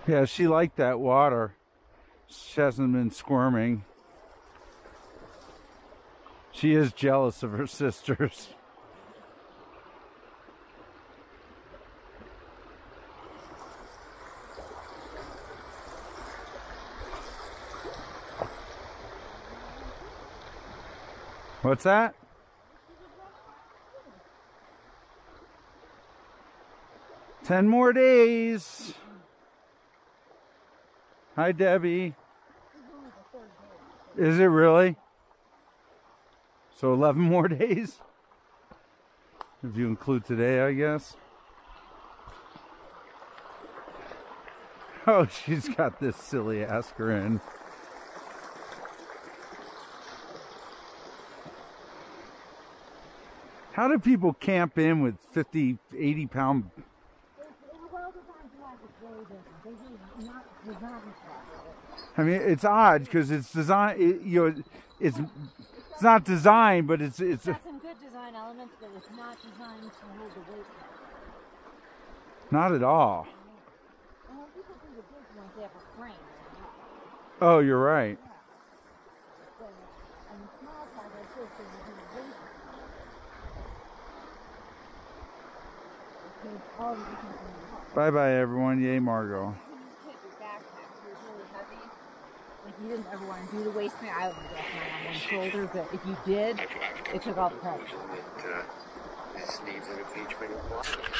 Yeah, she liked that water. She hasn't been squirming. She is jealous of her sisters. What's that? "10 more days." Hi, Debbie. Is it really? So 11 more days? If you include today, I guess. Oh, she's got this silly ass grin. How do people camp in with 50, 80 pound? I mean, it's odd because it's designed. It's not designed, but it's got some good design elements, but it's not designed to hold the weight. Not at all. And when people do the big ones, they have a frame. Oh, you're right. Yeah. And the small size, I suppose, they do the weight. Bye bye, everyone. Yay, Margaux. You didn't ever want to do the waist thing. I would have left mine on one shoulder, but if you did, it took all the pressure. This needs a page